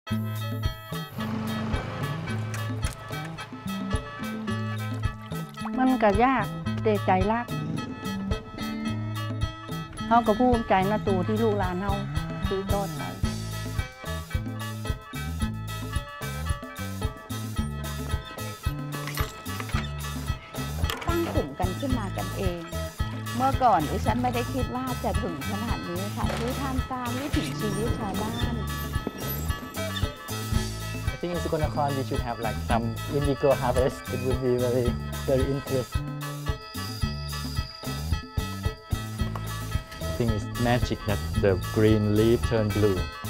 มันก็ยากแต่ใจรักเขาก็ภูมิใจนะตัวที่ลูกหลานเขาซื้อต้นไปตั้งกลุ่มกันขึ้นมากันเอง เมื่อก่อนดิฉันไม่ได้คิดว่าจะถึงขนาดนี้ค่ะที่ท่ามกลางวิถีชีวิตชาวบ้าน I think in Sukhonakon we should have like some indigo harvest. It would be very interesting. I think it's magic that the green leaf turn blue.